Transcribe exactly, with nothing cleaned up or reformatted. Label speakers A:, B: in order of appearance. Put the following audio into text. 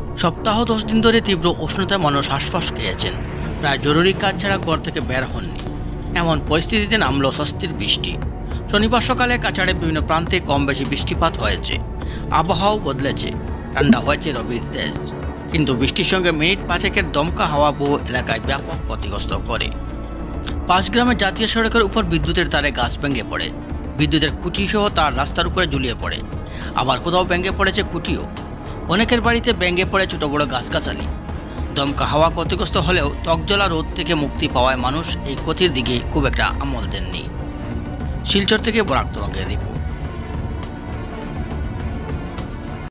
A: সপ্তাহ দশ দিন ধরে তীব্র উষ্ণতায় মানুষ হাঁসফাঁস খেয়েছেন, প্রায় জরুরি কাজ ছাড়া ঘর থেকে বের হননি। এমন পরিস্থিতিতে নামল স্বস্তির বৃষ্টি। শনিবার সকালে কাছাড়ে বিভিন্ন প্রান্তে কম বেশি বৃষ্টিপাত হয়েছে, আবহাওয়াও বদলেছে, ঠান্ডা হয়েছে রবির তেজ। কিন্তু বৃষ্টির সঙ্গে মিনিট পাঁচেকের দমকা হাওয়া বহু এলাকায় ব্যাপক ক্ষতিগ্রস্ত করে। পাঁচগ্রামের জাতীয় সড়কের উপর বিদ্যুতের তারে গাছ ভেঙে পড়ে, বিদ্যুতের খুঁটি সহ তার রাস্তার উপরে ঝুলিয়ে পড়ে। আবার কোথাও ভেঙে পড়েছে খুঁটিও। অনেকের বাড়িতে ভেঙে পড়ে ছোট বড় গাছগাছালি। দমকা হাওয়া ক্ষতিগ্রস্ত হলেও ত্বকজ্বলা রোদ থেকে মুক্তি পাওয়ায় মানুষ এই ক্ষতির দিকে খুব একটা আমল দেননি। শিলচর থেকে বরাক তরঙ্গের রিপোর্ট।